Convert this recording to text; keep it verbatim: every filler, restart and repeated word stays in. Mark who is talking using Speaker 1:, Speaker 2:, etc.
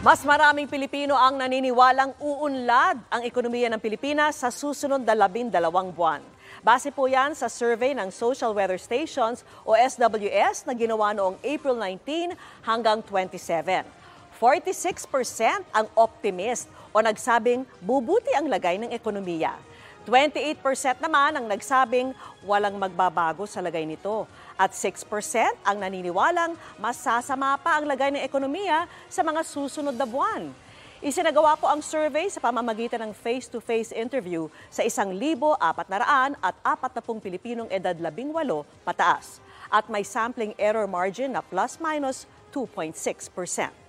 Speaker 1: Mas maraming Pilipino ang naniniwalang uunlad ang ekonomiya ng Pilipinas sa susunod na labindalawang buwan. Base po yan sa survey ng Social Weather Stations o S W S na ginawa noong April nineteen hanggang twenty-seven. forty-six percent ang optimist o nagsabing bubuti ang lagay ng ekonomiya. twenty-eight percent naman ang nagsabing walang magbabago sa lagay nito. At six percent ang naniniwalang masasama pa ang lagay ng ekonomiya sa mga susunod na buwan. Isinagawa po ang survey sa pamamagitan ng face-to-face interview sa isang libo apat na raan at apat na pung Pilipinong edad labing walo pataas. At may sampling error margin na plus minus two point six percent.